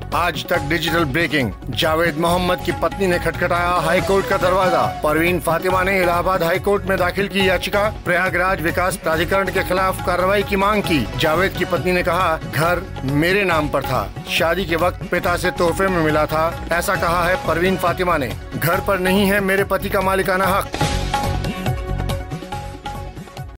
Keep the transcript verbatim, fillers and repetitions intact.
आज तक digital breaking. Javed Mohammad की पत्नी ने खटखटाया हाईकोर्ट का दरवाजा। परवीन फातिमा ने इलाहाबाद हाईकोर्ट में दाखिल की याचिका। प्रयागराज विकास प्राधिकरण के खिलाफ कार्रवाई की मांग की। जावेद की पत्नी ने कहा, घर मेरे नाम पर था, शादी के वक्त पिता से तोहफे में मिला था, ऐसा कहा है परवीन फातिमा ने। घर पर नहीं है मेरे पति का मालिकाना हक।